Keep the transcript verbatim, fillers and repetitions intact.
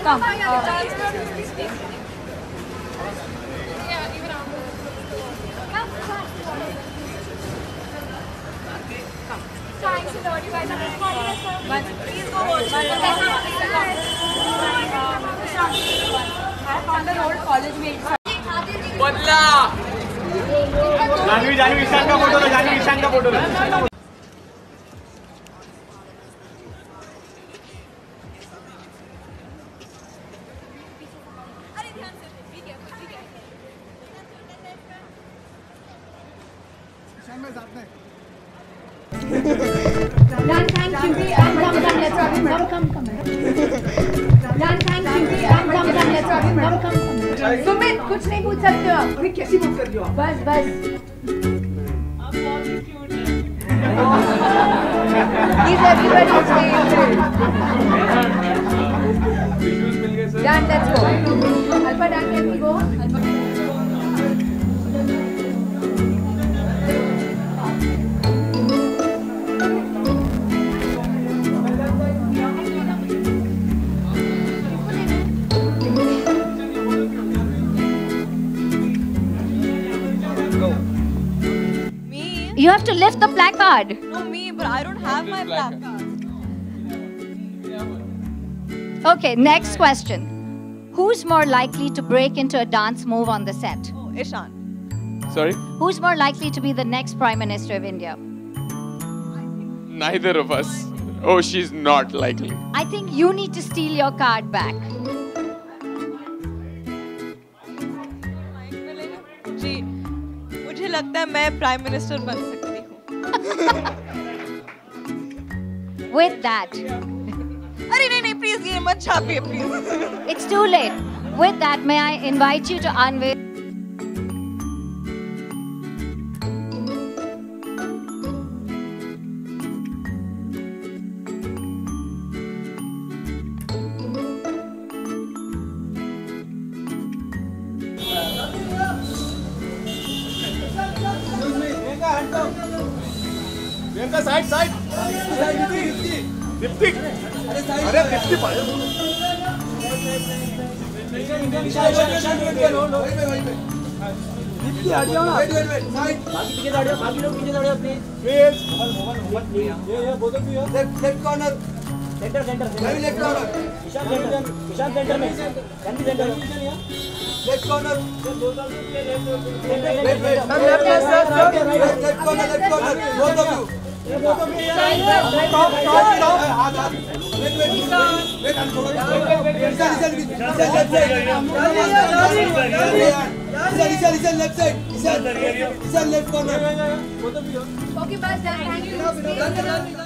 Come. Uh, Thanks a lot, you guys are recording us. Please go watch. On the road, college mates. बदला जानवी जानवी ईशान का photo लो जानवी ईशान का photo लो अरे ध्यान से ठीक है ठीक है ईशान में साथ में Run, thank you. Come, come, come. Let's come, come, come. Run, thank you. Come, come, come. Let's come, come, come. Sumit कुछ नहीं पूछ सकते हो आप। कैसी बात कर रही हो आप? बस बस। आप बहुत क्यूट हैं। He's everybody's favorite. Done. Let's go. Alpha, done. Can we go? Alpha. You have to lift the placard. No, me, but I don't have my placard. Okay, next question. Who's more likely to break into a dance move on the set? Oh, Ishan. Sorry? Who's more likely to be the next Prime Minister of India? Neither of us. Oh, she's not likely. I think you need to steal your card back. जी, मुझे लगता है मैं prime minister बन सकती हूँ। With that, अरे नहीं नहीं प्लीज ये मत छापिए please. it's too late. With that, may I invite you to unveil? Priyanka side side Deepti Deepti अरे दीप्ति पाए दीप्ति आ जाओ ना वेट वेट वेट साइड बाकी पीछे हट जाओ बाकी लोग पीछे हट जाओ please please mobile mobile please ये ये बोतल भी है left left corner centre centre मैं left corner Ishaan centre Ishaan centre में can be centre left corner wait wait left left left corner left corner both of you ये both of you top top top हाथ हाथ wait wait wait हम थोड़ा Ishaan Ishaan left side Ishaan Ishaan Ishaan left side Ishaan Ishaan left corner both of you Okay, bye. Thank you.